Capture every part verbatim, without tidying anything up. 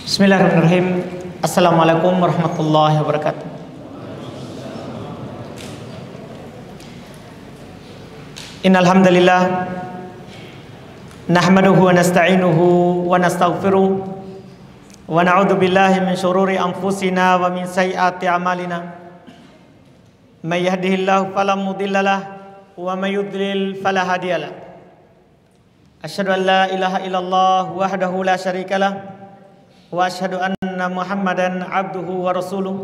Bismillahirrahmanirrahim. Assalamualaikum warahmatullahi wabarakatuh. Innal hamdalillah nahmaduhu wa nasta'inuhu wa nastaghfiruh wa na'udzu billahi min shururi anfusina wa min sayyiati a'malina. May yahdihillahu fala mudhillalah wa may yudlil fala hadiyalah. Asyhadu an la ilaha illallah wahdahu la syarikalah wa asyhadu anna Muhammadan abduhu wa rasuluh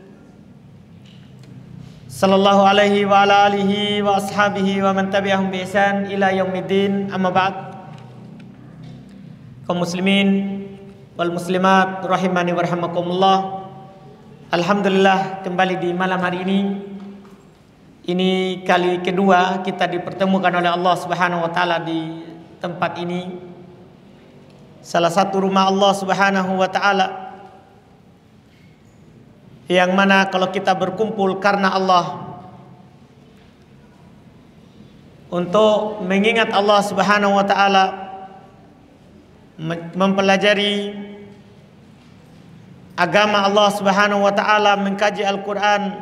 sallallahu alaihi wa ala alihi wa ashabihi wa man tabi'ahum bi ihsan ila yaumiddin, amma ba'd. Kaum muslimin wal muslimat rahimani wa rahimakumullah. Alhamdulillah, kembali di malam hari ini ini kali kedua kita dipertemukan oleh Allah Subhanahu wa taala di tempat ini, salah satu rumah Allah Subhanahu wa taala, yang mana kalau kita berkumpul karena Allah untuk mengingat Allah Subhanahu wa taala, mempelajari agama Allah Subhanahu wa taala, mengkaji Al-Qur'an,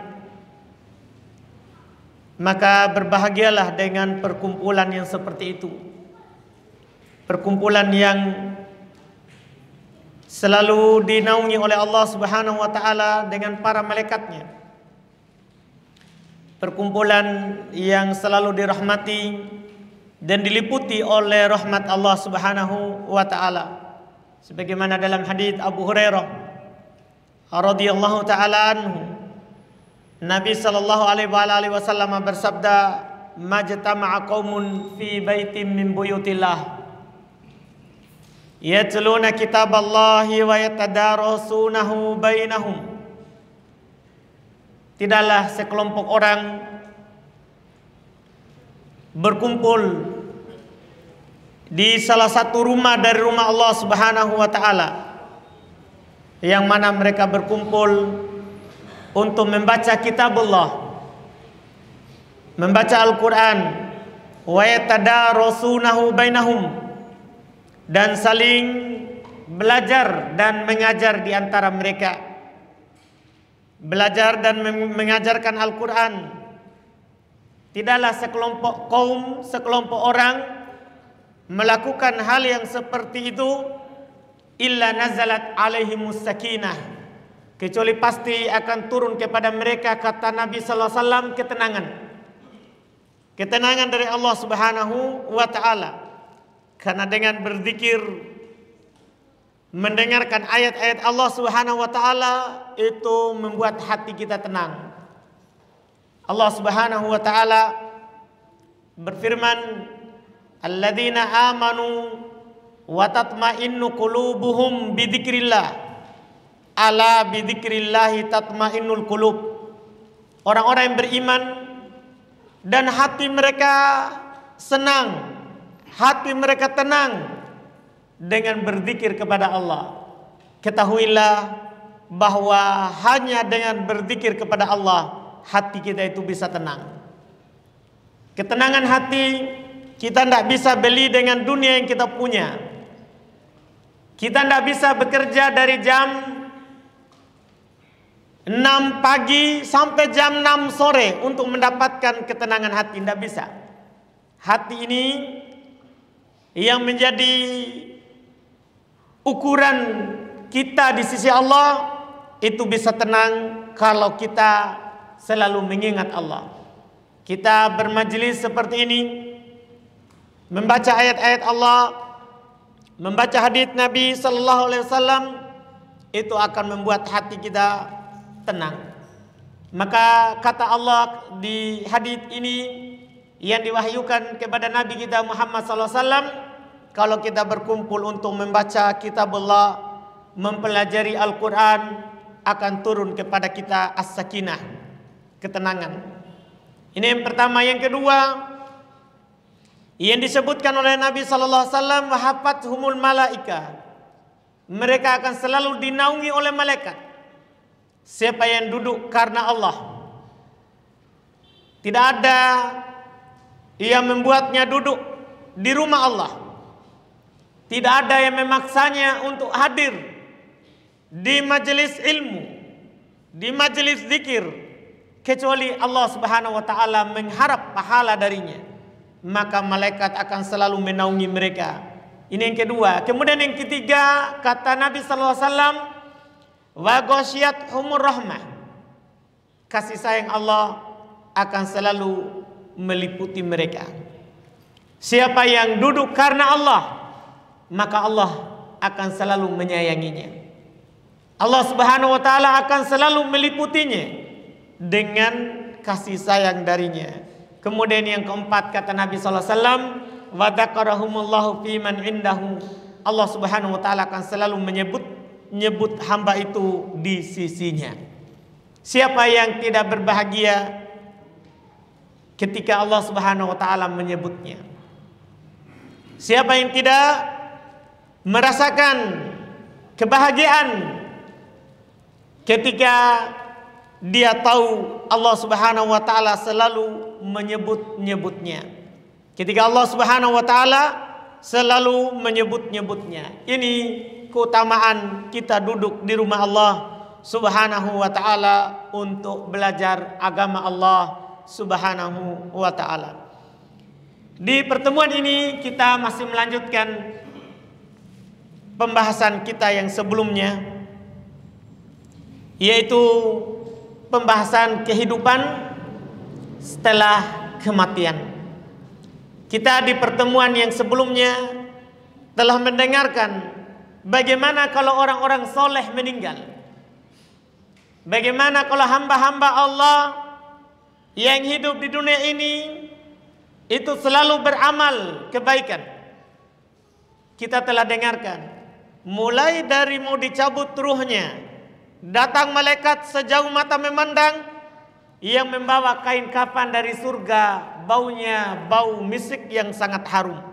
maka berbahagialah dengan perkumpulan yang seperti itu. Perkumpulan yang selalu dinaungi oleh Allah Subhanahu wa taala dengan para malaikatnya. Perkumpulan yang selalu dirahmati dan diliputi oleh rahmat Allah Subhanahu wa taala. Sebagaimana dalam hadis Abu Hurairah radhiyallahu taala anhu, Nabi sallallahu alaihi wasallam bersabda, "Majtama'a qaumun fi baitin min buyutillah yatluna kitaballahi wa yatadarasunahu bainahum." Tidaklah sekelompok orang berkumpul di salah satu rumah dari rumah Allah Subhanahu wa taala, yang mana mereka berkumpul untuk membaca kitabullah, membaca Al-Qur'an, wa yatadarasunahu bainahum, dan saling belajar dan mengajar di antara mereka. Belajar dan mengajarkan Al-Quran. Tidaklah sekelompok kaum, sekelompok orang melakukan hal yang seperti itu illa nazalat alaihimus sakinah, kecuali pasti akan turun kepada mereka, kata Nabi sallallahu alaihi wasallam, ketenangan. Ketenangan dari Allah Subhanahu wa taala. Karena dengan berzikir, mendengarkan ayat-ayat Allah Subhanahu wa taala, itu membuat hati kita tenang. Allah Subhanahu wa taala berfirman, "Alladzina amanu wa tatma'innu qulubuhum bidzikrillah. Ala bidzikrillah tatma'innul qulub." Orang-orang yang beriman dan hati mereka senang, hati mereka tenang dengan berzikir kepada Allah. Ketahuilah bahwa hanya dengan berzikir kepada Allah hati kita itu bisa tenang. Ketenangan hati kita tidak bisa beli dengan dunia yang kita punya. Kita tidak bisa bekerja dari jam enam pagi sampai jam enam sore untuk mendapatkan ketenangan hati. Tidak bisa. Hati ini yang menjadi ukuran kita di sisi Allah, itu bisa tenang kalau kita selalu mengingat Allah. Kita bermajlis seperti ini, membaca ayat-ayat Allah, membaca hadis Nabi sallallahu alaihi wasallam, itu akan membuat hati kita tenang. Maka kata Allah di hadis ini yang diwahyukan kepada Nabi kita Muhammad sallallahu alaihi wasallam, kalau kita berkumpul untuk membaca kitabullah, mempelajari Al-Quran, akan turun kepada kita as-sakinah, ketenangan. Ini yang pertama. Yang kedua, yang disebutkan oleh Nabi sallallahu alaihi wasallam, hafathumul malaika, mereka akan selalu dinaungi oleh malaikat. Siapa yang duduk karena Allah, tidak ada yang membuatnya duduk di rumah Allah, tidak ada yang memaksanya untuk hadir di majelis ilmu, di majelis zikir, kecuali Allah Subhanahu wa taala mengharap pahala darinya, maka malaikat akan selalu menaungi mereka. Ini yang kedua. Kemudian yang ketiga, kata Nabi sallallahu alaihi wasallam, wa ghasyiyatuhumur rahmah. Kasih sayang Allah akan selalu meliputi mereka. Siapa yang duduk karena Allah, maka Allah akan selalu menyayanginya. Allah Subhanahu wa taala akan selalu meliputinya dengan kasih sayang darinya. Kemudian yang keempat, kata Nabi sallallahu alaihi wasallam, wa dzakarahumullahu fi man indahu. Allah Subhanahu wa taala akan selalu menyebut nyebut hamba itu di sisinya. Siapa yang tidak berbahagia ketika Allah Subhanahu wa taala menyebutnya? Siapa yang tidak merasakan kebahagiaan ketika dia tahu Allah Subhanahu wa taala selalu menyebut-nyebutnya? Ketika Allah Subhanahu wa taala selalu menyebut-nyebutnya. Ini keutamaan kita duduk di rumah Allah Subhanahu wa ta'ala untuk belajar agama Allah Subhanahu wa ta'ala. Di pertemuan ini kita masih melanjutkan pembahasan kita yang sebelumnya, yaitu pembahasan kehidupan setelah kematian. Kita di pertemuan yang sebelumnya telah mendengarkan bagaimana kalau orang-orang soleh meninggal. Bagaimana kalau hamba-hamba Allah yang hidup di dunia ini itu selalu beramal kebaikan. Kita telah dengarkan, mulai dari mau dicabut ruhnya, datang malaikat sejauh mata memandang yang membawa kain kafan dari surga, baunya bau misik yang sangat harum.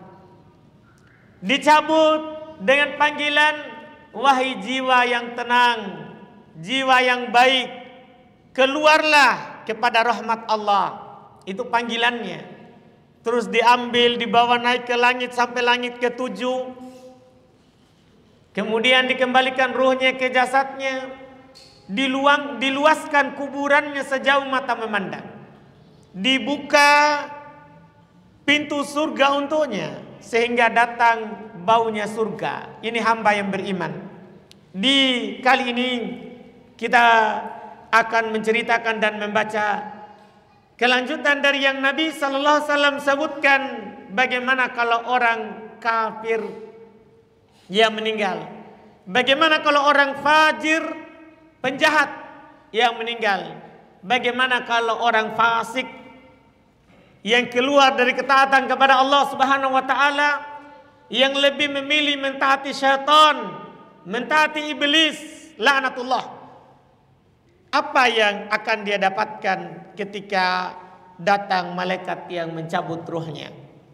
Dicabut dengan panggilan, wahai jiwa yang tenang, jiwa yang baik, keluarlah kepada rahmat Allah. Itu panggilannya. Terus diambil, dibawa naik ke langit sampai langit ketujuh. Kemudian dikembalikan ruhnya ke jasadnya, diluang, diluaskan kuburannya sejauh mata memandang. Dibuka pintu surga untuknya sehingga datang baunya surga. Ini hamba yang beriman. Di kali ini kita akan menceritakan dan membaca kelanjutan dari yang Nabi sallallahu alaihi wasallam sebutkan, bagaimana kalau orang kafir yang meninggal, bagaimana kalau orang fajir penjahat yang meninggal, bagaimana kalau orang fasik yang keluar dari ketaatan kepada Allah Subhanahu wa taala, yang lebih memilih mentaati syaitan, mentaati iblis, laknatullah. Apa yang akan dia dapatkan ketika datang malaikat yang mencabut ruhnya?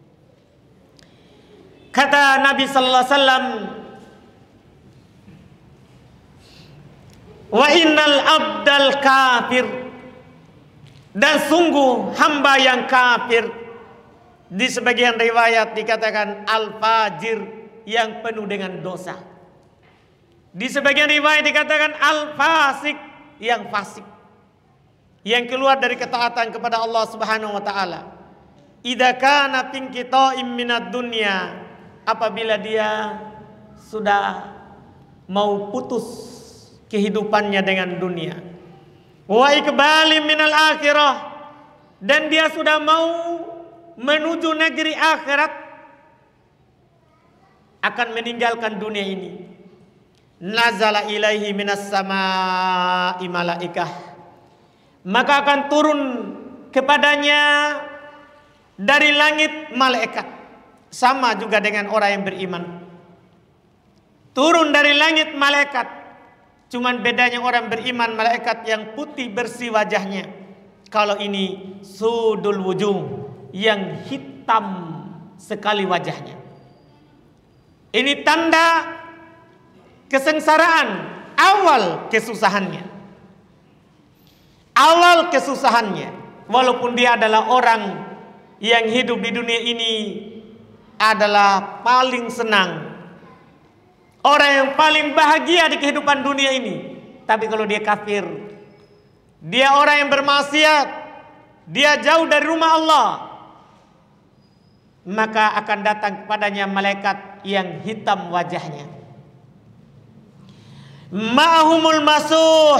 Kata Nabi sallallahu alaihi wasallam, wa innal abdal kafir, dan sungguh hamba yang kafir. Di sebagian riwayat dikatakan al-fajir, yang penuh dengan dosa. Di sebagian riwayat dikatakan al-fasik, yang fasik, yang keluar dari ketaatan kepada Allah Subhanahu wa taala. Idza kana fin qita'im minad dunya, apabila dia sudah mau putus kehidupannya dengan dunia. Wa iqbalim minal akhirah, dan dia sudah mau menuju negeri akhirat, akan meninggalkan dunia ini. Nazala ilaihi minas samaa'i malaikah, maka akan turun kepadanya dari langit malaikat. Sama juga dengan orang yang beriman, turun dari langit malaikat. Cuman bedanya orang beriman, malaikat yang putih bersih wajahnya. Kalau ini sudul wujuh, yang hitam sekali wajahnya. Ini tanda kesengsaraan, awal kesusahannya. Awal kesusahannya, walaupun dia adalah orang yang hidup di dunia ini adalah paling senang, orang yang paling bahagia di kehidupan dunia ini. Tapi kalau dia kafir, dia orang yang bermaksiat, dia jauh dari rumah Allah, maka akan datang kepadanya malaikat yang hitam wajahnya. Ma'humul masuh,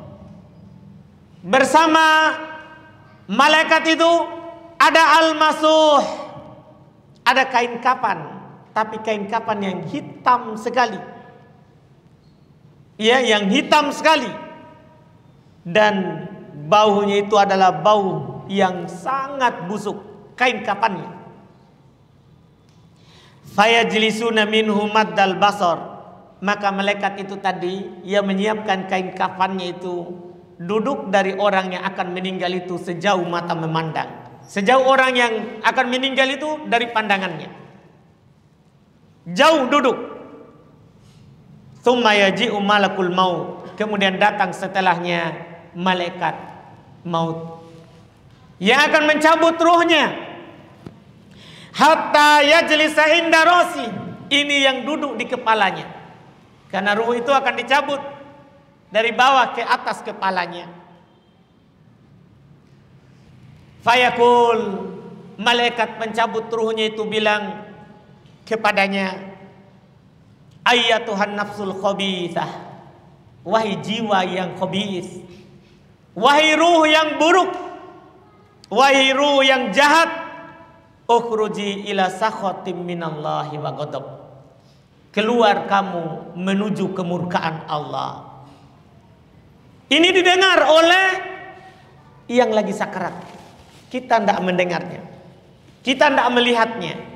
bersama malaikat itu ada al-masuh, ada kain kapan, tapi kain kapan yang hitam sekali. Ya, yang hitam sekali, dan baunya itu adalah bau yang sangat busuk, kain kapannya. Fayajlisuna minhu maddal basar, maka malaikat itu tadi yang menyiapkan kain kafannya itu duduk dari orang yang akan meninggal itu sejauh mata memandang, sejauh orang yang akan meninggal itu dari pandangannya, jauh duduk. Tsumma yaji'u malakul maut, kemudian datang setelahnya malaikat maut yang akan mencabut ruhnya. Hatta yajlisa inda rasi, ini yang duduk di kepalanya, karena ruh itu akan dicabut dari bawah ke atas kepalanya. Fayaqul, malaikat pencabut ruhnya itu bilang kepadanya, ayyatuhan nafsul khabithah, wahai jiwa yang khabith, wahai ruh yang buruk, wahai ruh yang jahat, ukhruji ila sakhatim minallahi wa ghadab, keluar kamu menuju kemurkaan Allah. Ini didengar oleh yang lagi sakarat. Kita tidak mendengarnya, kita tidak melihatnya,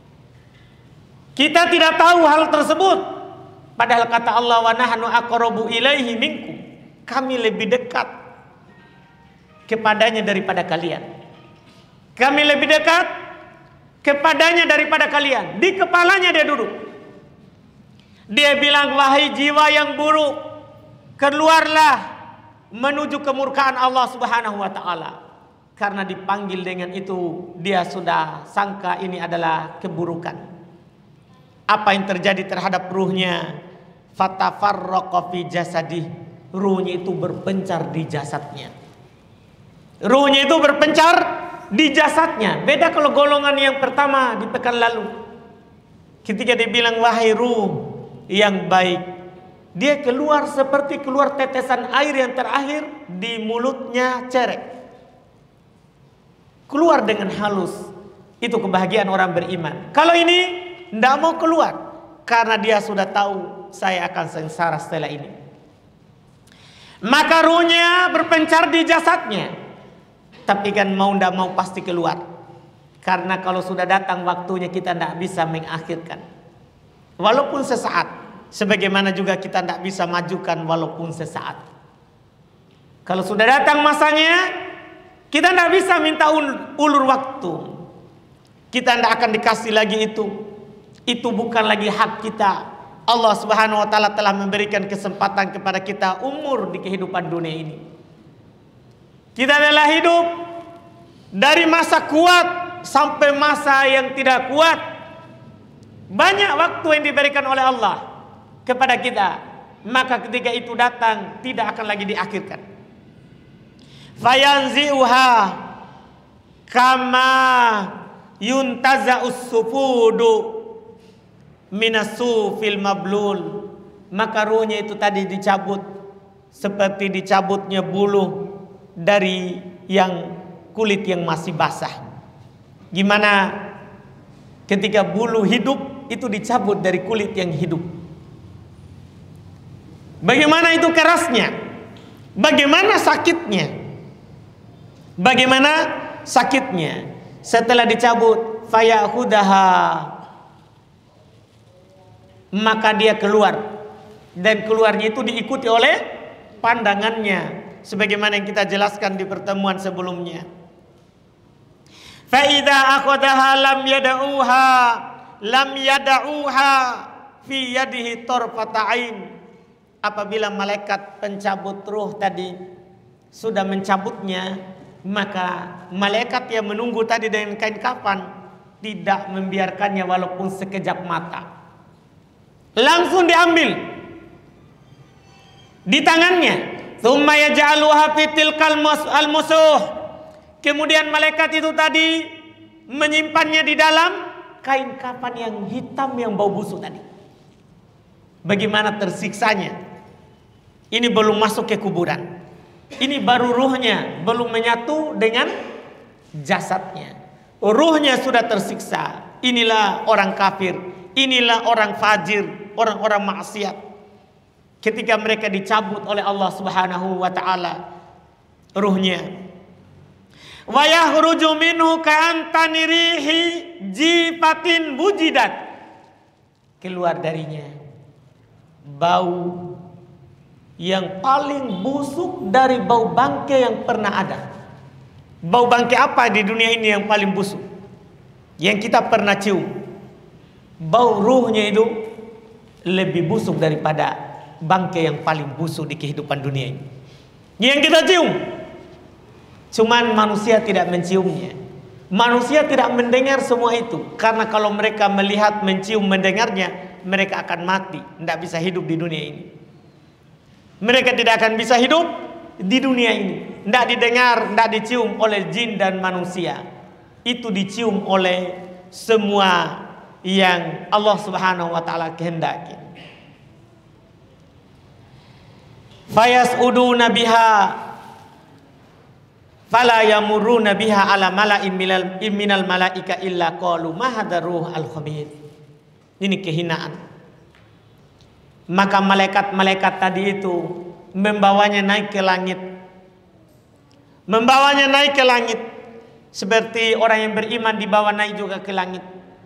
kita tidak tahu hal tersebut. Padahal kata Allah, wa nahnu aqrabu ilaihi minkum, kami lebih dekat kepadanya daripada kalian. Kami lebih dekat kepadanya daripada kalian. Di kepalanya dia duduk. Dia bilang, wahai jiwa yang buruk, keluarlah menuju kemurkaan Allah Subhanahu wa taala. Karena dipanggil dengan itu, dia sudah sangka ini adalah keburukan. Apa yang terjadi terhadap ruhnya? Fatafarraqa fi jasadih, ruhnya itu berpencar di jasadnya. Ruhnya itu berpencar di jasadnya. Beda kalau golongan yang pertama di pekan lalu, ketika dia bilang wahai ruh yang baik, dia keluar seperti keluar tetesan air yang terakhir di mulutnya cerek, keluar dengan halus. Itu kebahagiaan orang beriman. Kalau ini tidak mau keluar, karena dia sudah tahu saya akan sengsara setelah ini. Maka ruhnya berpencar di jasadnya, tapi kan mau tidak mau pasti keluar. Karena kalau sudah datang waktunya, kita tidak bisa mengakhirkan walaupun sesaat, sebagaimana juga kita tidak bisa majukan walaupun sesaat. Kalau sudah datang masanya, kita tidak bisa minta ulur waktu, kita tidak akan dikasih lagi itu. Itu bukan lagi hak kita. Allah Subhanahu wa taala telah memberikan kesempatan kepada kita umur di kehidupan dunia ini. Kita adalah hidup dari masa kuat sampai masa yang tidak kuat. Banyak waktu yang diberikan oleh Allah kepada kita. Maka ketika itu datang, tidak akan lagi diakhirkan. Fayanzi'uha kama yuntaza'us sufudu minasu fil mablul, maka ruhnya itu tadi dicabut seperti dicabutnya bulu dari yang kulit yang masih basah. Gimana ketika bulu hidup itu dicabut dari kulit yang hidup? Bagaimana itu kerasnya? Bagaimana sakitnya? Bagaimana sakitnya? Setelah dicabut, fayahudaha, maka dia keluar, dan keluarnya itu diikuti oleh pandangannya, sebagaimana yang kita jelaskan di pertemuan sebelumnya. Fa idza akhadaha lam yad'uha lam yad'uha fi yadihi tarfata ain, apabila malaikat pencabut ruh tadi sudah mencabutnya, maka malaikat yang menunggu tadi dengan kain kafan tidak membiarkannya walaupun sekejap mata. langsung diambil di tangannya. Tsumma yaj'aluha fi tilkal al-musuh. Kemudian malaikat itu tadi menyimpannya di dalam kain kafan yang hitam yang bau busuk tadi. Bagaimana tersiksanya. Ini belum masuk ke kuburan. Ini baru ruhnya belum menyatu dengan jasadnya. Ruhnya sudah tersiksa. Inilah orang kafir, inilah orang fajir, orang-orang maksiat. Ketika mereka dicabut oleh Allah Subhanahu wa taala ruhnya. Wa yakhruju minhu ka'antani rihi jifatin bujidat. Keluar darinya bau yang paling busuk dari bau bangkai yang pernah ada. Bau bangkai apa di dunia ini yang paling busuk? Yang kita pernah cium. Bau ruhnya itu lebih busuk daripada bangkai yang paling busuk di kehidupan dunia ini. Yang kita cium. Cuman manusia tidak menciumnya. Manusia tidak mendengar semua itu. Karena kalau mereka melihat, mencium, mendengarnya, mereka akan mati. Tidak bisa hidup di dunia ini. Mereka tidak akan bisa hidup di dunia ini. Tidak didengar, tidak dicium oleh jin dan manusia. Itu dicium oleh semua yang Allah Subhanahu wa taala kehendaki. Fayas'uduna biha fala yamurruna biha ala mala'in minal minal malaika illa qalu ma hadha ruh al-khabith. Ini kehinaan. Maka malaikat-malaikat tadi itu membawanya naik ke langit. Membawanya naik ke langit. Seperti orang yang beriman dibawa naik juga ke langit.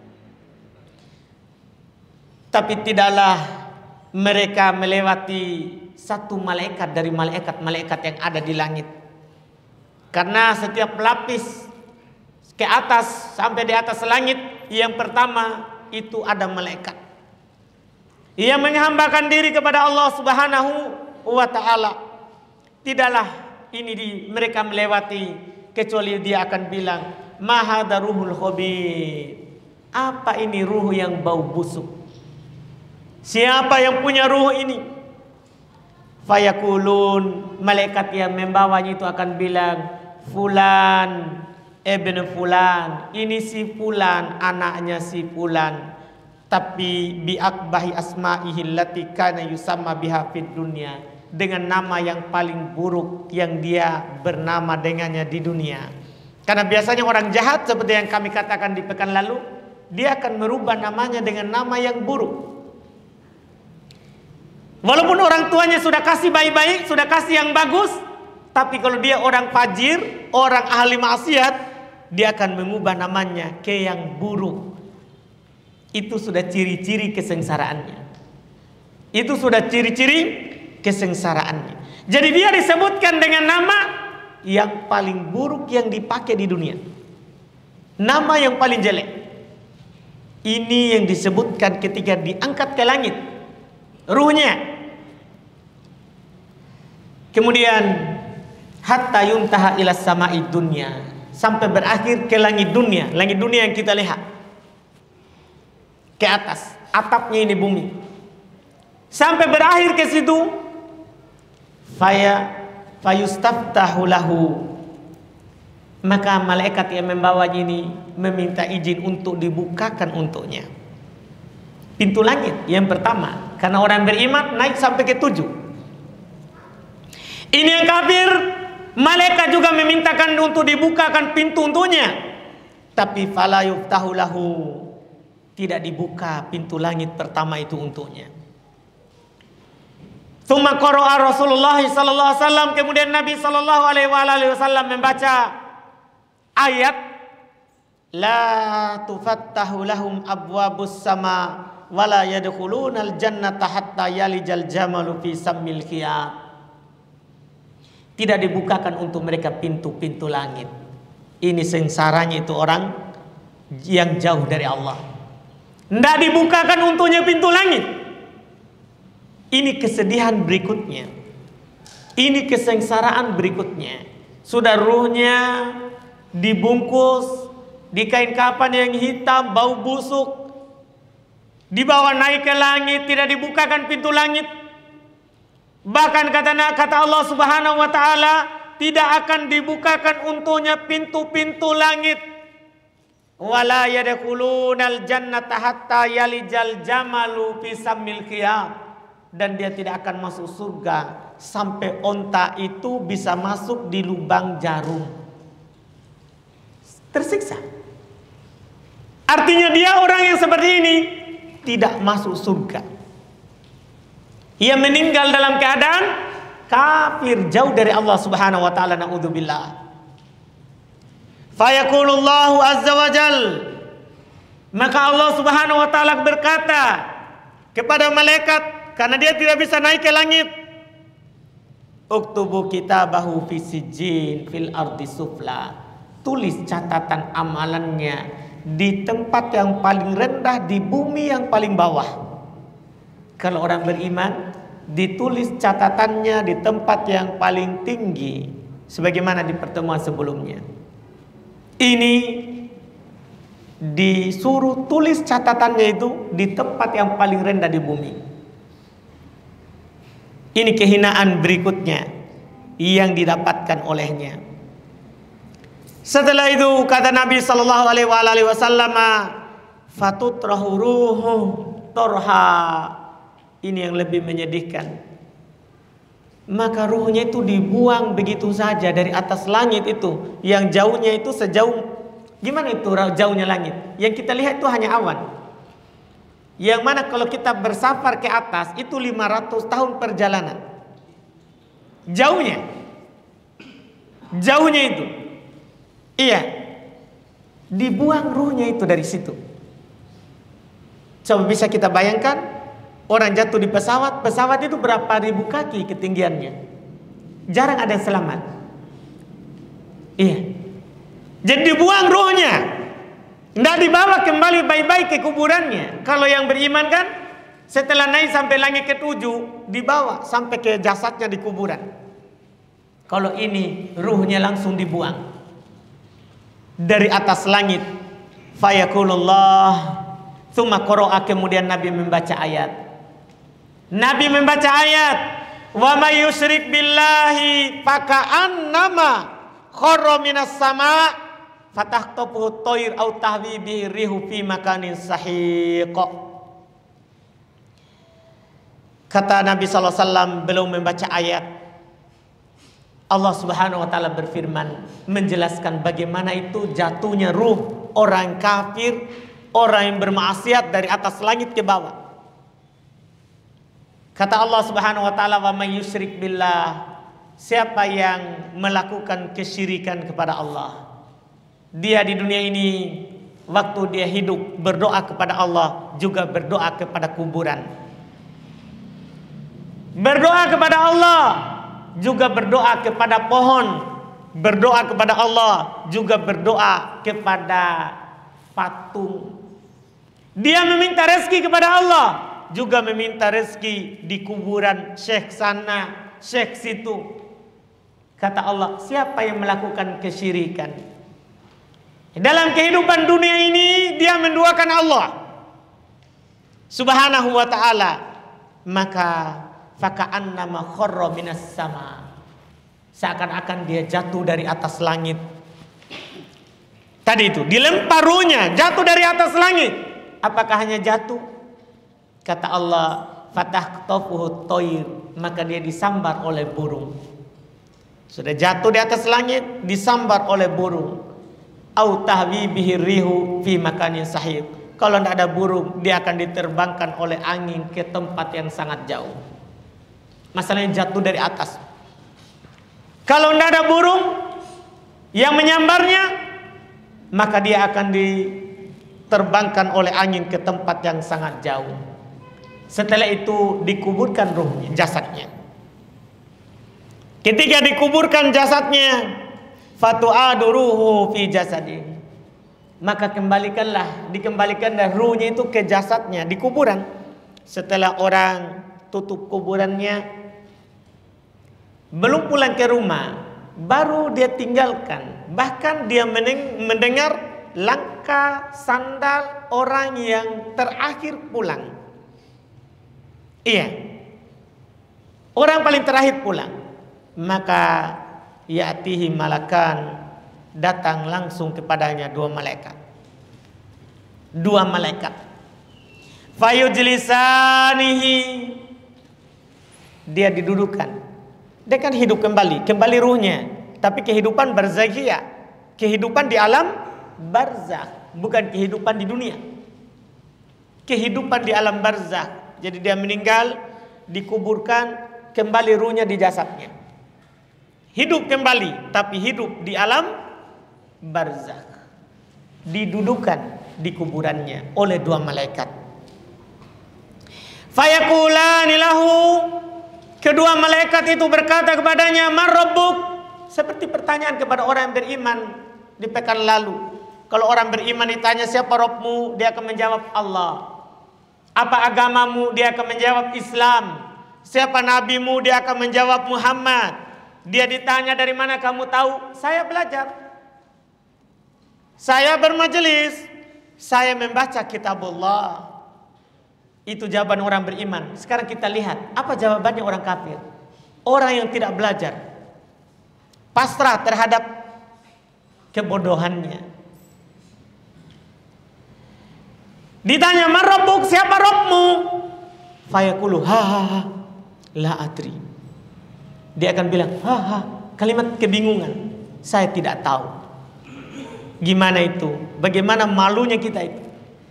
Tapi tidaklah mereka melewati satu malaikat dari malaikat-malaikat yang ada di langit. Karena setiap lapis ke atas sampai di atas langit, yang pertama itu ada malaikat. Ia menghambakan diri kepada Allah Subhanahu wa taala. Tidaklah ini di, mereka melewati kecuali dia akan bilang, "Ma hadza ruhul khabith." Apa ini ruh yang bau busuk? Siapa yang punya ruh ini? Fayakulun, malaikat yang membawanya itu akan bilang, "Fulan ibn fulan." Ini si fulan, anaknya si fulan. Tapi biakbahi asma'ihi allati kana yusamma biha fid dunya, dengan nama yang paling buruk yang dia bernama dengannya di dunia. Karena biasanya orang jahat seperti yang kami katakan di pekan lalu, dia akan merubah namanya dengan nama yang buruk. Walaupun orang tuanya sudah kasih baik-baik, sudah kasih yang bagus, tapi kalau dia orang fajir, orang ahli maksiat, dia akan mengubah namanya ke yang buruk. Itu sudah ciri-ciri kesengsaraannya. Itu sudah ciri-ciri kesengsaraannya. Jadi dia disebutkan dengan nama yang paling buruk yang dipakai di dunia. Nama yang paling jelek. Ini yang disebutkan ketika diangkat ke langit ruhnya. Kemudian hatta yuntaha ila sama'i dunya, sampai berakhir ke langit dunia. Langit dunia yang kita lihat ke atas, atapnya ini bumi, sampai berakhir ke situ. Faya fayustaftahu lahu, maka malaikat yang membawanya ini meminta izin untuk dibukakan untuknya pintu langit yang pertama. Karena orang beriman naik sampai ke tujuh. Ini yang kafir, malaikat juga memintakan untuk dibukakan pintu untuknya, tapi fala yuftahu lahu, tidak dibuka pintu langit pertama itu untuknya. Tsumma qara'a Rasulullah sallallahu alaihi wasallam, kemudian Nabi sallallahu alaihi wasallam membaca ayat la tufattahu lahum abwabus sama wala yadkhulunal jannata hatta yalijal jamalu fi sammil khiyat. Tidak dibukakan untuk mereka pintu-pintu langit. Ini sengsaranya itu orang yang jauh dari Allah. Tidak dibukakan untuknya pintu langit. Ini kesedihan berikutnya. Ini kesengsaraan berikutnya. Sudah ruhnya dibungkus di kain kafan yang hitam, bau busuk, dibawa naik ke langit, tidak dibukakan pintu langit. Bahkan kata kata Allah Subhanahu wa taala, tidak akan dibukakan untuknya pintu-pintu langit. Wala yadkhulunal jannata hatta yalijal jamalu fi sammil khiyam. Dan dia tidak akan masuk surga sampai onta itu bisa masuk di lubang jarum. Tersiksa. Artinya dia orang yang seperti ini tidak masuk surga. Ia meninggal dalam keadaan kafir, jauh dari Allah Subhanahu wa taala, naudzubillah. Fayaqulullahu azza wa jal, maka Allah Subhanahu wa taala berkata kepada malaikat, karena dia tidak bisa naik ke langit, uktubu kitabahu fi sijjin fil ardi sufla. Tulis catatan amalannya di tempat yang paling rendah, di bumi yang paling bawah. Kalau orang beriman, ditulis catatannya di tempat yang paling tinggi, sebagaimana di pertemuan sebelumnya. Ini disuruh tulis catatannya itu di tempat yang paling rendah di bumi. Ini kehinaan berikutnya yang didapatkan olehnya. Setelah itu kata Nabi Sallallahu Alaihi Wasallam, fatutrahu ruhu torha. Ini yang lebih menyedihkan. Maka ruhnya itu dibuang begitu saja dari atas langit itu, yang jauhnya itu sejauh, gimana itu jauhnya langit? Yang kita lihat itu hanya awan. Yang mana kalau kita bersafar ke atas itu lima ratus tahun perjalanan. Jauhnya. Jauhnya itu. Iya. Dibuang ruhnya itu dari situ. Coba bisa kita bayangkan, orang jatuh di pesawat, pesawat itu berapa ribu kaki ketinggiannya. Jarang ada yang selamat. Iya. Jadi dibuang ruhnya. Tidak dibawa kembali baik-baik ke kuburannya. Kalau yang beriman kan, setelah naik sampai langit ketujuh, dibawa sampai ke jasadnya di kuburan. Kalau ini ruhnya langsung dibuang dari atas langit. Fayaqulullah, tsumma qara'a, kemudian Nabi membaca ayat. Nabi membaca ayat, wa may yusyrik billahi faka'annama kharra minas sama' fatahtafuhu thair au tahwi bihi rihu fi makanin sahiq. Kata Nabi sallallahu alaihi wasallam belum membaca ayat, Allah Subhanahu wa taala berfirman menjelaskan bagaimana itu jatuhnya ruh orang kafir, orang yang bermaksiat dari atas langit ke bawah. Kata Allah Subhanahu wa taala, wa may yusyrik billah, siapa yang melakukan kesyirikan kepada Allah, dia di dunia ini waktu dia hidup berdoa kepada Allah, juga berdoa kepada kuburan. Berdoa kepada Allah, juga berdoa kepada pohon. Berdoa kepada Allah, juga berdoa kepada patung. Dia meminta rezeki kepada Allah, juga meminta rezeki di kuburan syekh sana, syekh situ. Kata Allah, siapa yang melakukan kesyirikan dalam kehidupan dunia ini, dia menduakan Allah Subhanahu wa ta'ala, maka faka'annama kharra minas sama, seakan-akan dia jatuh dari atas langit. Tadi itu dilempar ruhnya, jatuh dari atas langit. Apakah hanya jatuh? Kata Allah, fatahtafuhu thair, maka dia disambar oleh burung. Sudah jatuh di atas langit, disambar oleh burung. Au tahwi bihi rihu fi makanin sahih. Kalau tidak ada burung, dia akan diterbangkan oleh angin ke tempat yang sangat jauh. Masalahnya jatuh dari atas. Kalau tidak ada burung yang menyambarnya, maka dia akan diterbangkan oleh angin ke tempat yang sangat jauh. Setelah itu dikuburkan ruhnya, jasadnya. Ketika dikuburkan jasadnya, fatu'adu ruhu fi jasadi, maka kembalikanlah, dikembalikanlah ruhnya itu ke jasadnya di kuburan. Setelah orang tutup kuburannya, belum pulang ke rumah, baru dia tinggalkan. Bahkan dia mendengar langkah sandal orang yang terakhir pulang. Iya, orang paling terakhir pulang. Maka ya'tihi malakan, datang langsung kepadanya dua malaikat. Dua malaikat. Fayujlisanihi, dia didudukan. Dia kan hidup kembali, kembali ruhnya. Tapi kehidupan barzakhiyah, kehidupan di alam barzakh, bukan kehidupan di dunia. Kehidupan di alam barzakh. Jadi dia meninggal, dikuburkan, kembali ruhnya di jasadnya. Hidup kembali, tapi hidup di alam barzakh. Didudukan di kuburannya oleh dua malaikat. Fayaqulani lahu, kedua malaikat itu berkata kepadanya, "Man rabbuk?" Seperti pertanyaan kepada orang yang beriman di pekan lalu. Kalau orang beriman ditanya siapa Rabbmu, dia akan menjawab Allah. Apa agamamu? Dia akan menjawab Islam. Siapa nabimu? Dia akan menjawab Muhammad. Dia ditanya dari mana kamu tahu? Saya belajar. Saya bermajelis. Saya membaca kitabullah. Itu jawaban orang beriman. Sekarang kita lihat apa jawabannya orang kafir. Orang yang tidak belajar, pasrah terhadap kebodohannya. Ditanya, "Man rabbuk?" Siapa Rabbmu? Fayaqulu, "Ha ha ha, la adri." Dia akan bilang, "Ha ha," kalimat kebingungan. Saya tidak tahu. Gimana itu? Bagaimana malunya kita itu?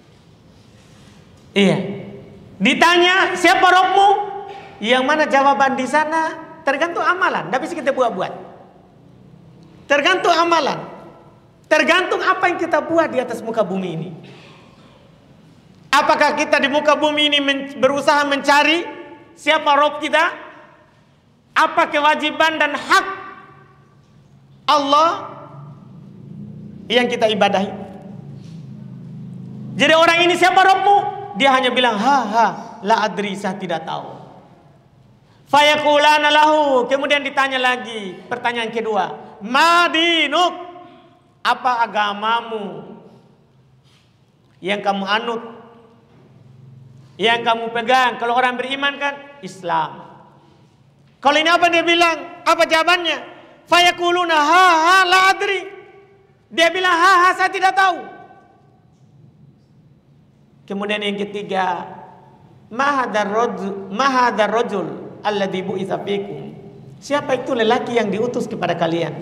Iya. Ditanya, "Siapa Rabbmu?" Yang mana jawaban di sana tergantung amalan. Tidak bisa kita buat-buat. Tergantung amalan. Tergantung apa yang kita buat di atas muka bumi ini. Apakah kita di muka bumi ini men- berusaha mencari siapa Rabb kita? Apa kewajiban dan hak Allah yang kita ibadahi? Jadi orang ini siapa Rabbmu? Dia hanya bilang, "Ha ha, la adri," saya tidak tahu. Fayaqulana lahu, kemudian ditanya lagi, pertanyaan kedua, "Ma dinuk?" Apa agamamu yang kamu anut, yang kamu pegang? Kalau orang beriman kan Islam. Kalau ini apa dia bilang? Apa jawabannya? Fayaquluna, "Ha ha, la adri." Dia bilang, "Ha ha, saya tidak tahu." Kemudian yang ketiga, "Ma hadzal rajul, ma hadzal rajul alladzi bu'itsa fikum." Siapa itu lelaki yang diutus kepada kalian?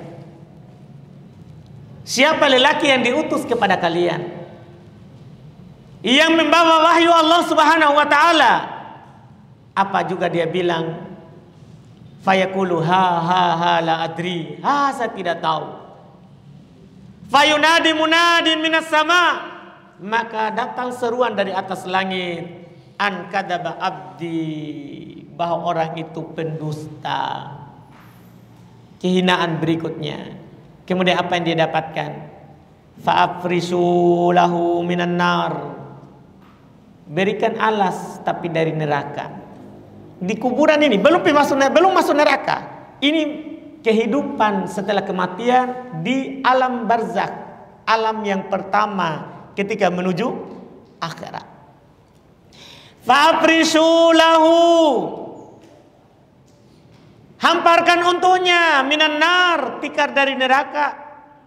Siapa lelaki yang diutus kepada kalian? Yang membawa wahyu Allah Subhanahu wa taala. Apa juga dia bilang? Fayaqulu, "Ha ha ha, la adri." Ha, saya tidak tahu. Fayunadi munadin minas sama, maka datang seruan dari atas langit, "An kadzaba abdi," bahwa orang itu pendusta. Kehinaan berikutnya. Kemudian apa yang dia dapatkan? Fa'afrishu lahu minan nar. Berikan alas tapi dari neraka. Di kuburan ini belum masuk belum masuk neraka. Ini kehidupan setelah kematian di alam barzakh, alam yang pertama ketika menuju akhirat. Fa'afrishu lahu, hamparkan untuknya minan nar, tikar dari neraka.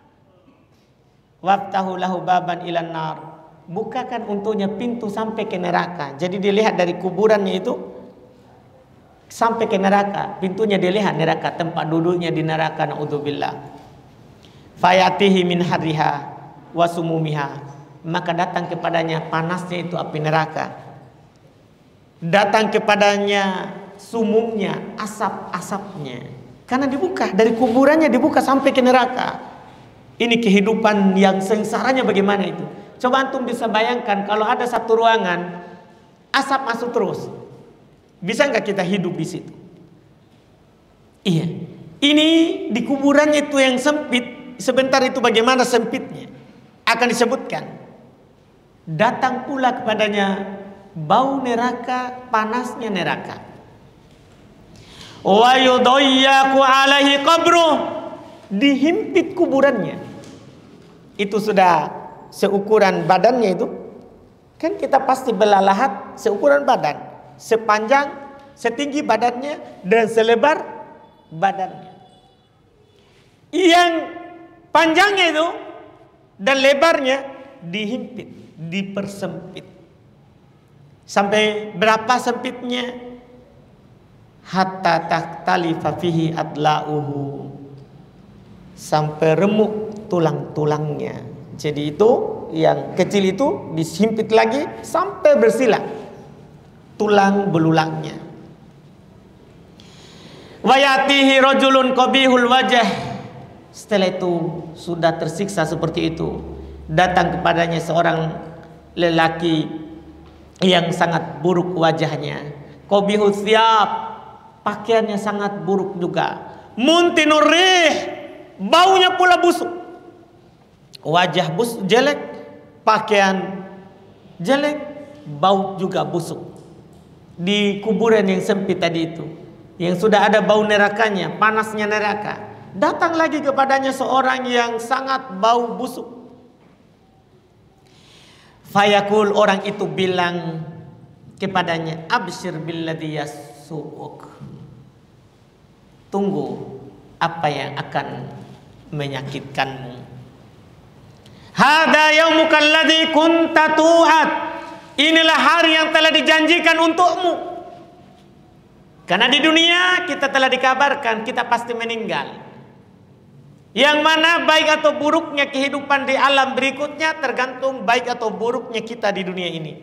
Waftahu lahu baban ilan nar, bukakan untuknya pintu sampai ke neraka. Jadi dilihat dari kuburannya itu sampai ke neraka, pintunya dilihat neraka, tempat duduknya di neraka, naudzubillah. Fayatihi min harriha wa sumumiha, maka datang kepadanya panasnya itu api neraka, datang kepadanya sumumnya, asap-asapnya, karena dibuka dari kuburannya, dibuka sampai ke neraka. Ini kehidupan yang sengsaranya bagaimana itu? Coba antum bisa bayangkan kalau ada satu ruangan asap masuk terus, bisa nggak kita hidup di situ? Iya. Ini di kuburannya itu yang sempit, sebentar itu bagaimana sempitnya akan disebutkan. Datang pula kepadanya bau neraka, panasnya neraka. Wa yudayyaku alaihi qabruh, dihimpit kuburannya. Itu sudah seukuran badannya itu, Kan kita pasti belalahat seukuran badan, sepanjang, setinggi badannya dan selebar badannya. Yang panjangnya itu dan lebarnya dihimpit, dipersempit. Sampai berapa sempitnya? Hatta taktalifa fihi adla'uhu, sampai remuk tulang-tulangnya. Jadi itu yang kecil itu disimpit lagi sampai bersila tulang belulangnya. Wayatihi rajulun qabihul wajah. Setelah itu sudah tersiksa seperti itu, datang kepadanya seorang lelaki yang sangat buruk wajahnya. Qabihul thiyab, pakaiannya sangat buruk juga. Muntinur rih, baunya pula busuk. Wajah busuk, jelek, pakaian jelek, bau juga busuk. Di kuburan yang sempit tadi itu, yang sudah ada bau nerakanya, panasnya neraka, datang lagi kepadanya seorang yang sangat bau busuk. Fayaqul, orang itu bilang kepadanya, absyir billadhi yasu'uk, tunggu apa yang akan menyakitkanmu. Hada yaumuka alladzi kunta tu'ad, inilah hari yang telah dijanjikan untukmu. Karena di dunia kita telah dikabarkan kita pasti meninggal. Yang mana baik atau buruknya kehidupan di alam berikutnya tergantung baik atau buruknya kita di dunia ini.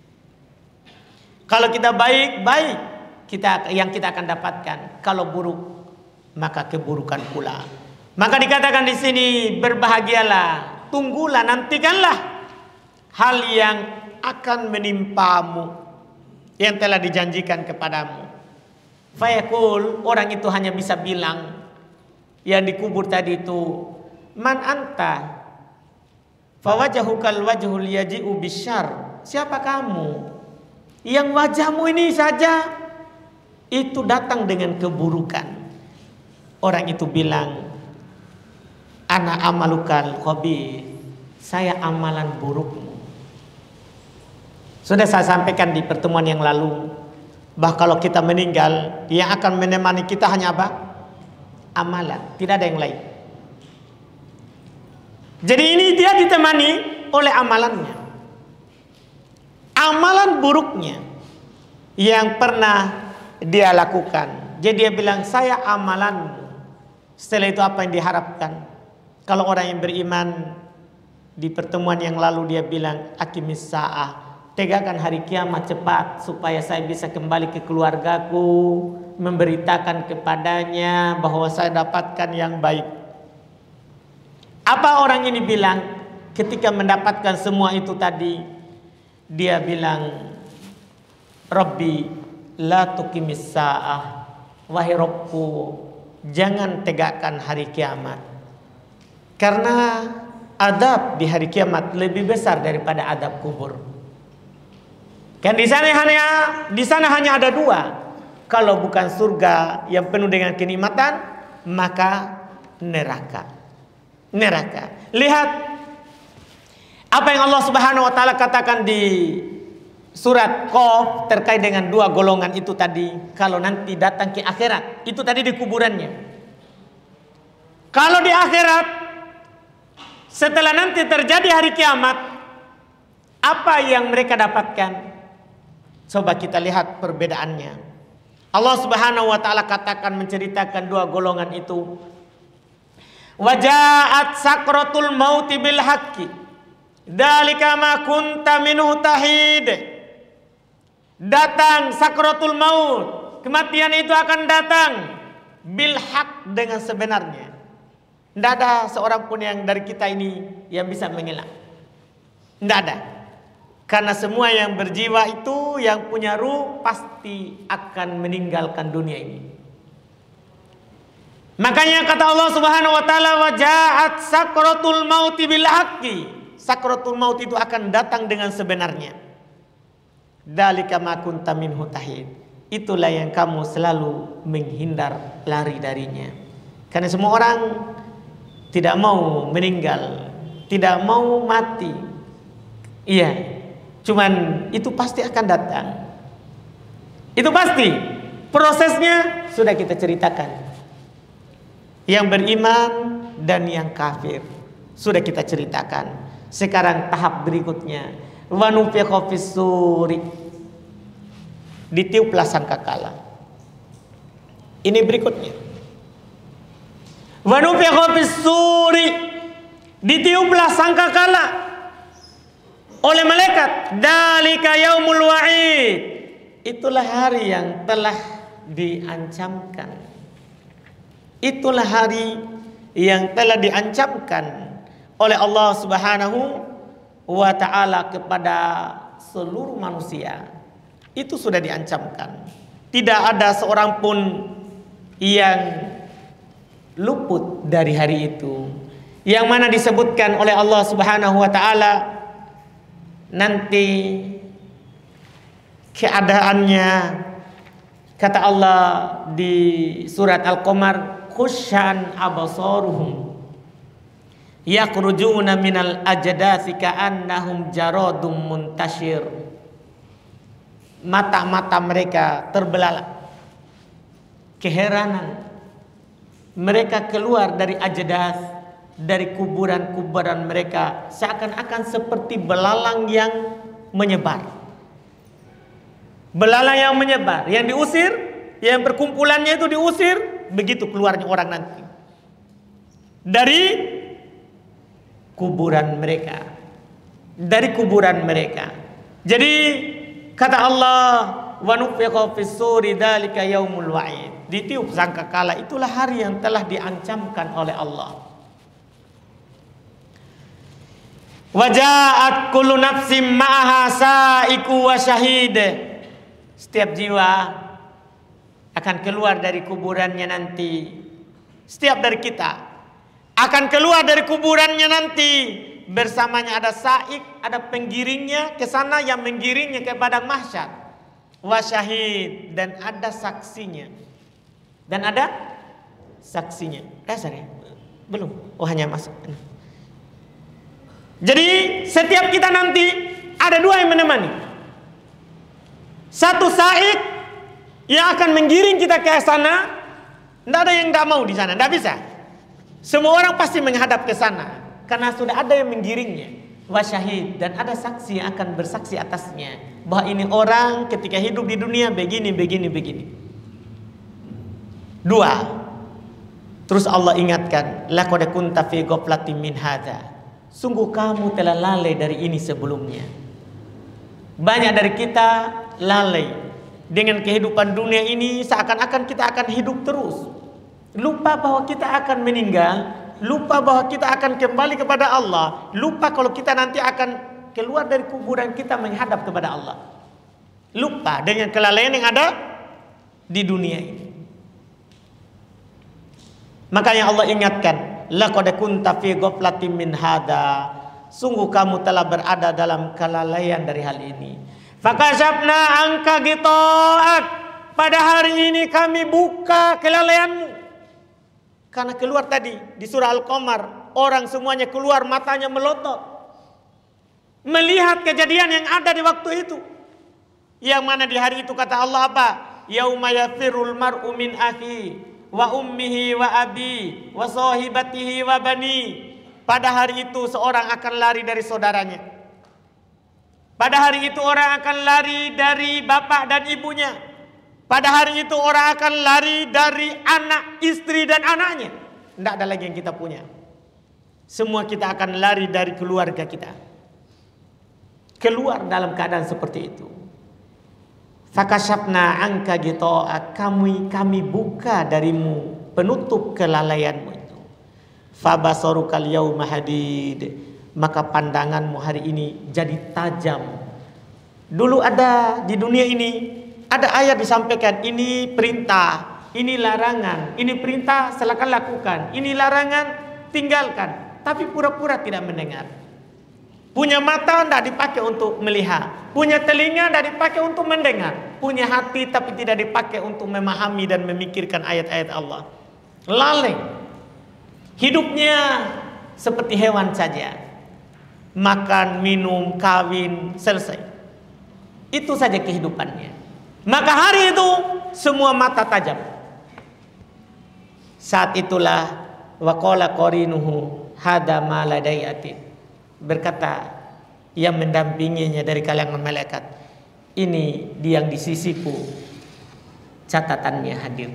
Kalau kita baik, baik kita yang kita akan dapatkan. Kalau buruk, maka keburukan pula. Maka dikatakan di sini, berbahagialah, tunggulah, nantikanlah hal yang akan menimpamu yang telah dijanjikan kepadamu. Fayaqul, orang itu hanya bisa bilang yang dikubur tadi itu, man anta fawajahukal wajhul yaji'u bisyarr, siapa kamu yang wajahmu ini saja itu datang dengan keburukan. Orang itu bilang, ana amalukal khabith, saya amalan burukmu. Sudah saya sampaikan di pertemuan yang lalu, bahwa kalau kita meninggal, yang akan menemani kita hanya apa? Amalan, tidak ada yang lain. Jadi ini dia ditemani oleh amalannya, amalan buruknya yang pernah dia lakukan. Jadi dia bilang, saya amalanmu. Setelah itu apa yang diharapkan? Kalau orang yang beriman, di pertemuan yang lalu dia bilang, aqimis sa'ah, tegakkan hari kiamat cepat supaya saya bisa kembali ke keluargaku, memberitakan kepadanya bahwa saya dapatkan yang baik. Apa orang ini bilang ketika mendapatkan semua itu tadi? Dia bilang, Rabbi la tuqimis sa'ah, wahai Rabbku, jangan tegakkan hari kiamat. Karena adab di hari kiamat lebih besar daripada adab kubur. Kan di sana hanya di sana hanya ada dua. Kalau bukan surga yang penuh dengan kenikmatan, maka neraka. Neraka. Lihat apa yang Allah Subhanahu wa taala katakan di surat Qaf terkait dengan dua golongan itu tadi. Kalau nanti datang ke akhirat, itu tadi di kuburannya. Kalau di akhirat, setelah nanti terjadi hari kiamat, apa yang mereka dapatkan? Coba kita lihat perbedaannya. Allah Subhanahu wa taala katakan menceritakan dua golongan itu. Waja'at sakratul mauti bil haqqi, dzalika ma kunta minhu tahid. Datang sakratul maut, kematian itu akan datang bil haq, dengan sebenarnya. Tidak ada seorang pun yang dari kita ini yang bisa mengelak. Tidak ada. Karena semua yang berjiwa itu, yang punya ruh, pasti akan meninggalkan dunia ini. Makanya kata Allah Subhanahu wa taala, waja'at sakratul mauti bil haqqi. Sakratul maut itu akan datang dengan sebenarnya. Dzalika ma kunta minhu tahid. Itulah yang kamu selalu menghindar, lari darinya. Karena semua orang tidak mau meninggal, tidak mau mati. Iya, Cuman itu pasti akan datang. Itu pasti. Prosesnya sudah kita ceritakan. Yang beriman dan yang kafir sudah kita ceritakan. Sekarang tahap berikutnya, wa nufikha fis suri, ditiuplah sangkakala. Ini berikutnya. Wa nufikha fis suri, ditiuplah sangkakala oleh malaikat. Dalika yaumul wa'id, itulah hari yang telah diancamkan. Itulah hari yang telah diancamkan oleh Allah Subhanahu wa ta'ala kepada seluruh manusia. Itu sudah diancamkan. Tidak ada seorang pun yang luput dari hari itu, yang mana disebutkan oleh Allah Subhanahu wa ta'ala nanti keadaannya. Kata Allah di surat Al-Qamar, khusyan absaruhum yakhrujuna minal ajdathi ka'annahum jaradum muntashir. Mata-mata mereka terbelalak keheranan. Mereka keluar dari ajdath, dari kuburan-kuburan mereka, seakan-akan seperti belalang yang menyebar. Belalang yang menyebar, yang diusir, yang perkumpulannya itu diusir, begitu keluarnya orang nanti dari kuburan mereka, dari kuburan mereka. Jadi kata Allah, wa nufikha fis suri dzalika yaumul wa'id, ditiup sangkakala, itulah hari yang telah diancamkan oleh Allah. Wa ja'at kullu nafsin ma'aha sa'iqu wa syahid, setiap jiwa akan keluar dari kuburannya nanti. Setiap dari kita akan keluar dari kuburannya nanti. Bersamanya ada saik, ada penggiringnya ke sana yang menggiringnya ke padang mahsyar. Wa syahid, dan ada saksinya. Dan ada saksinya. Dasar ya? Belum. Oh, hanya masuk. Jadi setiap kita nanti ada dua yang menemani. Satu saik yang akan menggiring kita ke sana. Tidak ada yang tidak mau di sana, tidak bisa. Semua orang pasti menghadap ke sana karena sudah ada yang menggiringnya. Wa syahid, dan ada saksi yang akan bersaksi atasnya bahwa ini orang ketika hidup di dunia begini, begini, begini. Dua. Terus Allah ingatkan, laqad kunta fi ghaflatin min hadza, sungguh kamu telah lalai dari ini sebelumnya. Banyak dari kita lalai dengan kehidupan dunia ini, seakan-akan kita akan hidup terus. Lupa bahwa kita akan meninggal, lupa bahwa kita akan kembali kepada Allah, lupa kalau kita nanti akan keluar dari kuburan kita menghadap kepada Allah. Lupa dengan kelalaian yang ada di dunia ini. Makanya Allah ingatkan, laqad kunta fi ghaflatin min hadza, sungguh kamu telah berada dalam kelalaian dari hal ini. Fakashafna anka ghita'ak, pada hari ini kami buka kelalaianmu. Karena keluar tadi di surah Al-Qamar, orang semuanya keluar matanya melotot melihat kejadian yang ada di waktu itu. Yang mana di hari itu kata Allah apa? Yauma yafirul mar'u min akhi wa ummihi wa abi wa sahibatihi wa bani. Pada hari itu seorang akan lari dari saudaranya. Pada hari itu orang akan lari dari bapak dan ibunya. Pada hari itu orang akan lari dari anak, istri dan anaknya. Tidak ada lagi yang kita punya. Semua kita akan lari dari keluarga kita. Keluar dalam keadaan seperti itu. Fakashafna anka ghita'ak, kami kami buka darimu penutup kelalaianmu itu. Fabasarukal yauma hadid, maka pandanganmu hari ini jadi tajam. Dulu ada di dunia ini, ada ayat disampaikan, ini perintah, ini larangan, ini perintah silakan lakukan, ini larangan tinggalkan. Tapi pura-pura tidak mendengar. Punya mata tidak dipakai untuk melihat, punya telinga tidak dipakai untuk mendengar, punya hati tapi tidak dipakai untuk memahami dan memikirkan ayat-ayat Allah. Lalai. Hidupnya seperti hewan saja. Makan, minum, kawin, selesai. Itu saja kehidupannya. Maka hari itu semua mata tajam. Saat itulah waqala qarinuhu hada ma ladai atid. Berkata yang mendampinginya dari kalangan malaikat, ini dia yang di sisiku, catatannya hadir.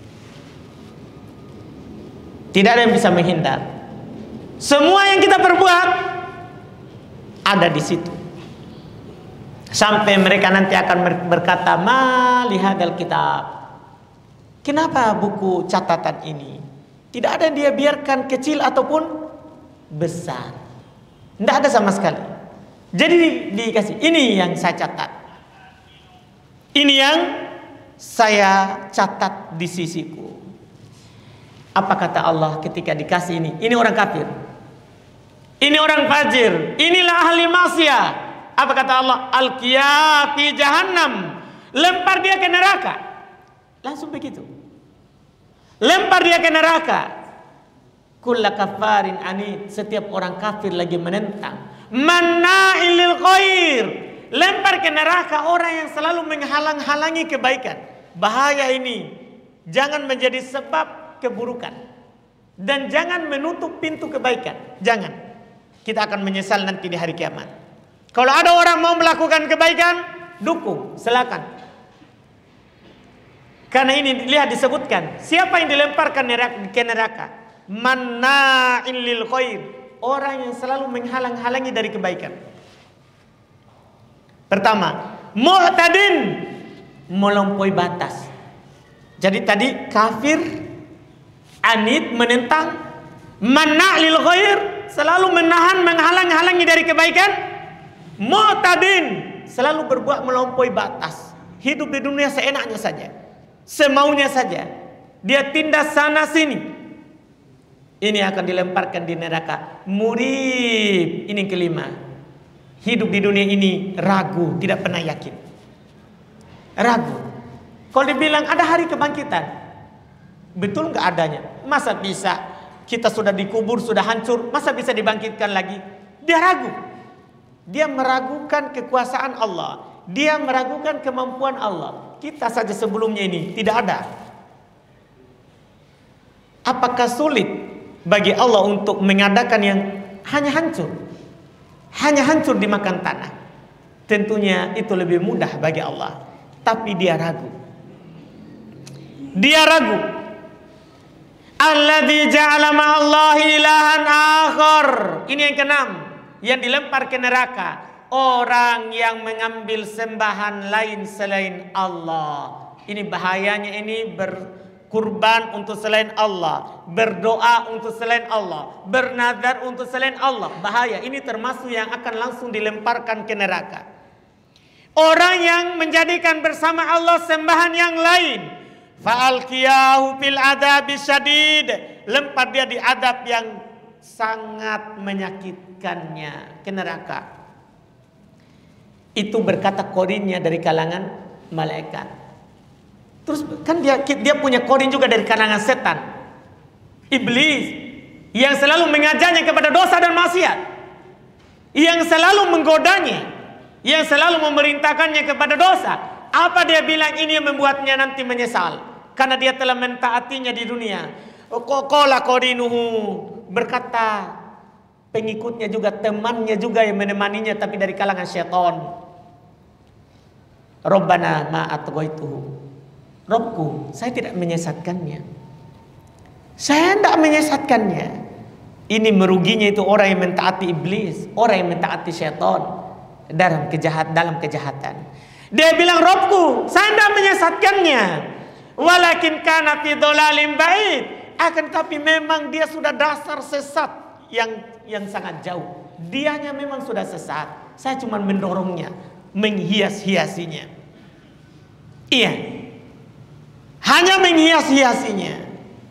Tidak ada yang bisa menghindar. Semua yang kita perbuat ada di situ. Sampai mereka nanti akan berkata, ma lihadal kitab. Kenapa buku catatan ini tidak ada yang dia biarkan kecil ataupun besar? Tidak ada sama sekali. Jadi di, dikasih, ini yang saya catat. Ini yang saya catat di sisiku. Apa kata Allah ketika dikasih ini? Ini orang kafir. Ini orang fajir. Inilah ahli maksiat. Apa kata Allah? Al-qiyah fi jahannam. Lempar dia ke neraka. Langsung begitu. Lempar dia ke neraka. Kulla kafarin anid. Setiap orang kafir lagi menentang. Manna'il lil khair. Lempar ke neraka orang yang selalu menghalang-halangi kebaikan. Bahaya ini. Jangan menjadi sebab keburukan. Dan jangan menutup pintu kebaikan. Jangan. Kita akan menyesal nanti di hari kiamat. Kalau ada orang mau melakukan kebaikan, dukung, silakan. Karena ini lihat disebutkan, siapa yang dilemparkan ke neraka? Manna'il lil khair. Orang yang selalu menghalang-halangi dari kebaikan. Pertama, mu'tadin, melampaui batas. Jadi tadi kafir, anid, menentang, manna'il khair, selalu menahan, menghalang-halangi dari kebaikan. Mu'tadin, selalu berbuat melampaui batas. Hidup di dunia seenaknya saja, semaunya saja. Dia tindas sana sini. Ini akan dilemparkan di neraka. Murib, ini kelima. Hidup di dunia ini ragu, tidak pernah yakin. Ragu. Kalau dibilang ada hari kebangkitan, betul nggak adanya? Masa bisa? Kita sudah dikubur, sudah hancur, masa bisa dibangkitkan lagi? Dia ragu. Dia meragukan kekuasaan Allah. Dia meragukan kemampuan Allah. Kita saja sebelumnya ini tidak ada. Apakah sulit bagi Allah untuk mengadakan yang hanya hancur? Hanya hancur dimakan tanah. Tentunya itu lebih mudah bagi Allah. Tapi dia ragu. Dia ragu. Alladzi ja'ala ma'allahi ilahan akhar. Ini yang keenam, yang dilempar ke neraka. Orang yang mengambil sembahan lain selain Allah. Ini bahayanya, ini berkurban untuk selain Allah, berdoa untuk selain Allah, bernazar untuk selain Allah. Bahaya, ini termasuk yang akan langsung dilemparkan ke neraka. Orang yang menjadikan bersama Allah sembahan yang lain, fa'alqiyahu fil adabi syadid, lempar dia di adab yang sangat menyakitkannya, ke neraka. Itu berkata korinnya dari kalangan malaikat. Terus kan dia dia punya korin juga dari kalangan setan, iblis, yang selalu mengajarnya kepada dosa dan maksiat, yang selalu menggodanya, yang selalu memerintahkannya kepada dosa. Apa dia bilang? Ini yang membuatnya nanti menyesal, karena dia telah mentaatinya di dunia. Qala qarinuhu, berkata pengikutnya juga, temannya juga yang menemaninya, tapi dari kalangan syaitan. Rabbana ma atghaituhu. Robku, saya tidak menyesatkannya. Saya tidak menyesatkannya. Ini meruginya itu orang yang mentaati iblis, orang yang mentaati syaitan dalam kejahat dalam kejahatan. Dia bilang, Robku, saya tidak menyesatkannya. Walakin kana fi dhalalim ba'id. Akan tapi memang dia sudah dasar sesat yang yang sangat jauh. Dianya memang sudah sesat. Saya cuma mendorongnya, menghias-hiasinya. Iya, hanya menghias-hiasinya.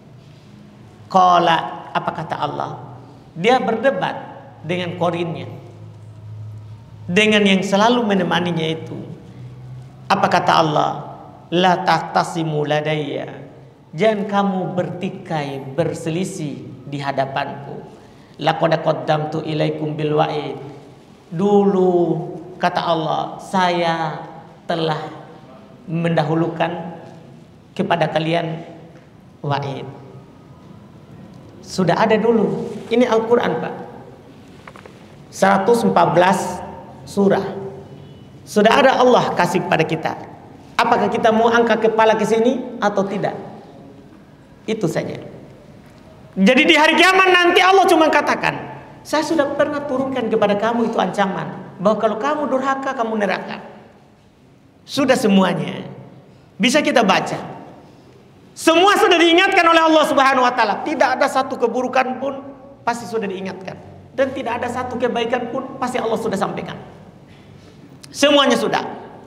Qala, apa kata Allah? Dia berdebat dengan korinnya, dengan yang selalu menemaninya itu. Apa kata Allah? La tahtasimu ladayya. Jangan kamu bertikai, berselisih di hadapanku. Laqad qaddamtu ilaikum bil wa'id. Dulu kata Allah, saya telah mendahulukan kepada kalian wa'id. Sudah ada dulu. Ini Al-Quran, Pak. seratus empat belas surah. Sudah ada Allah kasih kepada kita. Apakah kita mau angkat kepala ke sini atau tidak? Itu saja. Jadi di hari kiamat nanti Allah cuma katakan, saya sudah pernah turunkan kepada kamu itu ancaman, bahwa kalau kamu durhaka, kamu neraka. Sudah semuanya. Bisa kita baca. Semua sudah diingatkan oleh Allah Subhanahu wa taala. Tidak ada satu keburukan pun pasti sudah diingatkan. Dan tidak ada satu kebaikan pun pasti Allah sudah sampaikan. Semuanya sudah.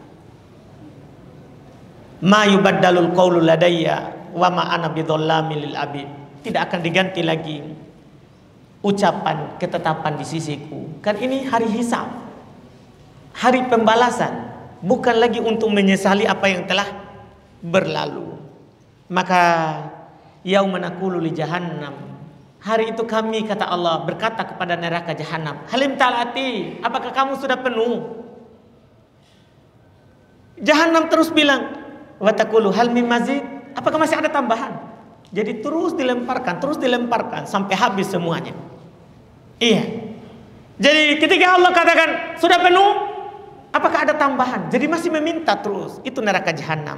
Ma yubaddalul qawlu ladayya wa ma ana bidzallamin lil abid. Tidak akan diganti lagi ucapan ketetapan di sisiku. Kan ini hari hisab, hari pembalasan, bukan lagi untuk menyesali apa yang telah berlalu. Maka yauma naqulu li jahannam, hari itu kami, kata Allah, berkata kepada neraka jahanam, halim talati, apakah kamu sudah penuh? Jahanam terus bilang, wa taqulu hal mim mazid, apakah masih ada tambahan? Jadi terus dilemparkan, terus dilemparkan sampai habis semuanya. Iya. Jadi ketika Allah katakan sudah penuh, apakah ada tambahan? Jadi masih meminta terus. Itu neraka jahanam.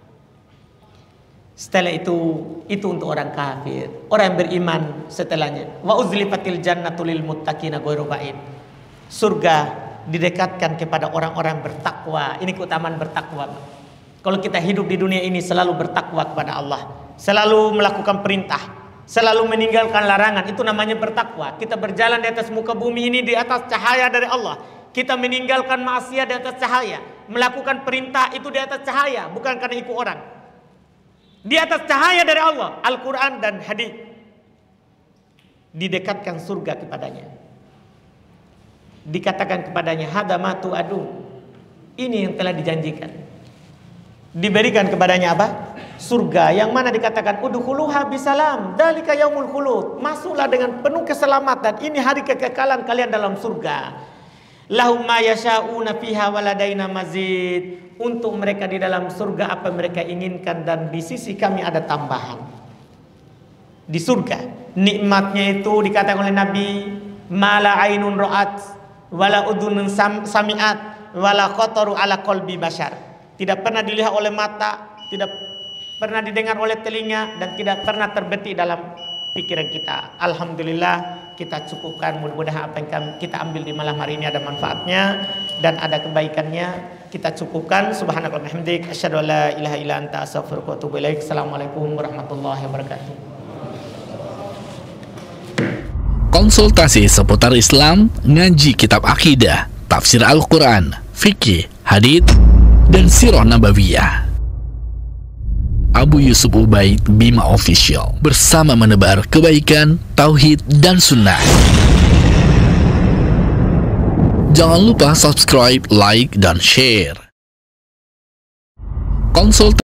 Setelah itu, itu untuk orang kafir. Orang yang beriman setelahnya. Wa uzlifatil jannatu lil muttaqina ghairu ba'id. Surga didekatkan kepada orang-orang bertakwa. Ini keutamaan bertakwa. Kalau kita hidup di dunia ini selalu bertakwa kepada Allah, selalu melakukan perintah, selalu meninggalkan larangan, itu namanya bertakwa. Kita berjalan di atas muka bumi ini di atas cahaya dari Allah. Kita meninggalkan maksiat di atas cahaya, melakukan perintah itu di atas cahaya, bukan karena ikut orang. Di atas cahaya dari Allah, Al-Quran dan hadis. Didekatkan surga kepadanya. Dikatakan kepadanya, hada ma tu'adun. Ini yang telah dijanjikan. Diberikan kepadanya apa? Surga yang mana dikatakan udkhuluha bisalam, dzalika yaumul khulud. Masuklah dengan penuh keselamatan. Ini hari kekekalan kalian dalam surga. Lahum ma yasha'una fiha waladaina mazid. Untuk mereka di dalam surga apa mereka inginkan, dan di sisi kami ada tambahan. Di surga nikmatnya itu dikatakan oleh Nabi, mala ainun ra'at wala udhunun sami'at wala khataru ala qalbi bashar. Tidak pernah dilihat oleh mata, tidak pernah didengar oleh telinga, dan tidak pernah terbetik dalam pikiran kita. Alhamdulillah kita cukupkan. Mudah-mudahan apa yang kita ambil di malam hari ini ada manfaatnya dan ada kebaikannya. Kita cukupkan. Subhanakallahumma wa bihamdik, asyhadu an la ilaha illa anta, astaghfiruka wa atubu ilaik. Assalamualaikum warahmatullahi wabarakatuh. Konsultasi seputar Islam, ngaji kitab akidah, tafsir Al-Quran, fikih, hadits, dan sirah nabawiyah. Abu Yusuf Ubaid Bima Official, bersama menebar kebaikan, tauhid, dan sunnah. Jangan lupa subscribe, like, dan share. Konsultasi